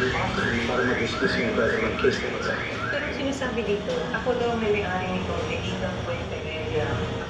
para ma-dismiss yung government case. Pero sinasabi dito, ako daw may may-ari nito, hindi daw po yung pamilya.